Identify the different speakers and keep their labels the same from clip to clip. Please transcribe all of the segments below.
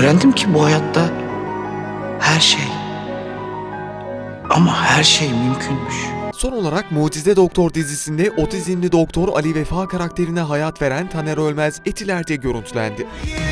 Speaker 1: Öğrendim ki bu hayatta her şey, ama her şey mümkünmüş.
Speaker 2: Son olarak Mucize Doktor dizisinde otizmli doktor Ali Vefa karakterine hayat veren Taner Ölmez Etiler'de görüntülendi.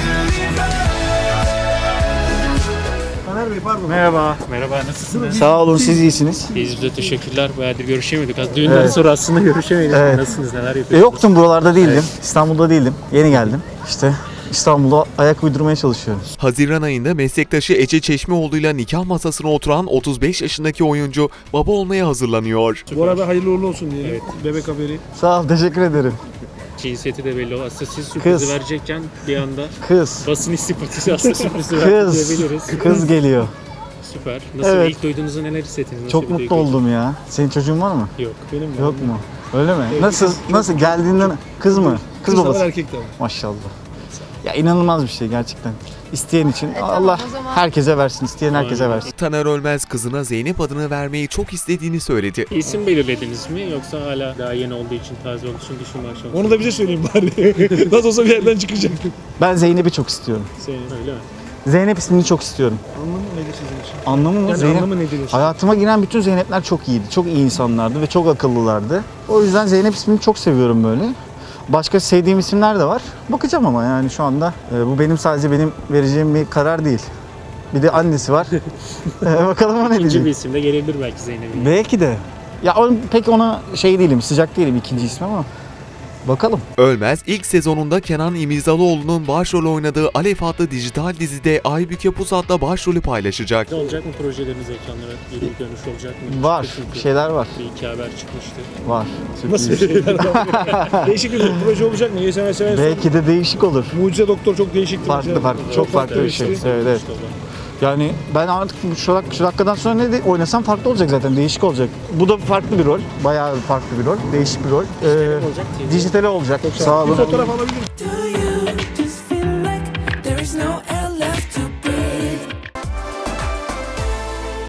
Speaker 3: Taner Bey pardon.
Speaker 4: Merhaba. Merhaba, nasılsınız?
Speaker 3: Sağ olun, siz iyisiniz.
Speaker 4: Biz de teşekkürler. Bayağıdır görüşemiyorduk. Az düğünden sonra aslında görüşemedik.
Speaker 3: Evet.
Speaker 4: Nasılsınız, neler yapıyorsunuz?
Speaker 3: Yoktum, buralarda değildim. İstanbul'da değildim. Yeni geldim. İşte İstanbul'a ayak uydurmaya çalışıyorum.
Speaker 2: Haziran ayında meslektaşı Ece Çeşmeoğlu'yla nikah masasına oturan 35 yaşındaki oyuncu baba olmaya hazırlanıyor.
Speaker 5: Bu arada hayırlı uğurlu olsun diyelim.
Speaker 4: Evet.
Speaker 5: Bebek haberi.
Speaker 3: Sağ ol, teşekkür ederim.
Speaker 4: Cinsiyeti de belli. Aslında siz sürprizi
Speaker 3: Kız.
Speaker 4: verecekken bir anda
Speaker 3: Kız.
Speaker 4: basın istihbaratı aslında sürprizi verdi diyebiliriz.
Speaker 3: Kız geliyor.
Speaker 4: Süper. Nasıl,
Speaker 3: Evet.
Speaker 4: ilk duyduğunuzda neler hissettiniz? Nasıl
Speaker 3: Çok
Speaker 4: bir
Speaker 3: mutlu
Speaker 4: duygu?
Speaker 3: oldum ya. Senin çocuğun var mı?
Speaker 4: Yok.
Speaker 5: Benim var.
Speaker 3: Yok mu? Öyle mi? Nasıl geldiğinden kız mı? Kız
Speaker 5: Kız da var,
Speaker 3: babası.
Speaker 5: erkek de var.
Speaker 3: Maşallah. Ya inanılmaz bir şey gerçekten. İsteyen için Allah herkese versin, isteyen herkese versin.
Speaker 2: Taner Ölmez kızına Zeynep adını vermeyi çok istediğini söyledi.
Speaker 4: İsim belirlediniz mi, yoksa hala daha yeni olduğu için, taze olduğu için düşün başlamak?
Speaker 5: Onu da bize söyleyin bari. Nasıl olsa bir yerden çıkacak.
Speaker 3: Ben Zeynep'i çok istiyorum.
Speaker 4: Öyle mi?
Speaker 3: Zeynep ismini çok istiyorum.
Speaker 5: Anlamı nedir sizin için?
Speaker 3: Anlamı mı?
Speaker 5: Yani
Speaker 3: Zeynep.
Speaker 5: anlamı nedir?
Speaker 3: Hayatıma giren bütün Zeynep'ler çok iyiydi. Çok iyi insanlardı ve çok akıllılardı. O yüzden Zeynep ismini çok seviyorum böyle. Başka sevdiğim isimler de var. Bakacağım ama yani şu anda bu sadece benim vereceğim bir karar değil. Bir de annesi var. Bakalım o ne
Speaker 4: İkinci bir
Speaker 3: diyecek.
Speaker 4: isim de gelebilir belki Zeynep'in.
Speaker 3: Belki de. Ya pek ona şey değilim, sıcak değilim ikinci ismi ama bakalım.
Speaker 2: Ölmez ilk sezonunda Kenan İmirzalıoğlu'nun başrol oynadığı Alev adlı dijital dizide Aybüke Pusat'la başrolü paylaşacak.
Speaker 4: Ne olacak mı projeleriniz ekranlara? Geri dönüş olacak mı?
Speaker 3: Var,
Speaker 4: Çünkü
Speaker 3: bir şeyler var.
Speaker 4: bir iki haber çıkmıştı.
Speaker 3: Var.
Speaker 5: Nasıl
Speaker 3: Sürpriz.
Speaker 5: şeyler var? Değişik bir proje olacak mı? SMS
Speaker 3: Belki de değişik olur.
Speaker 5: Mucize Doktor çok değişikti.
Speaker 3: Farklı,
Speaker 5: mesela.
Speaker 3: farklı. Çok farklı bir şey. Evet, evet. Yani ben artık şu dakikadan sonra ne de oynasam farklı olacak zaten, değişik olacak. Bu da farklı bir rol, bayağı farklı bir rol, değişik bir rol.
Speaker 4: olacak,
Speaker 3: Dijitale olacak. Sağ
Speaker 5: Bir
Speaker 3: olun.
Speaker 5: fotoğraf alabilir miyim?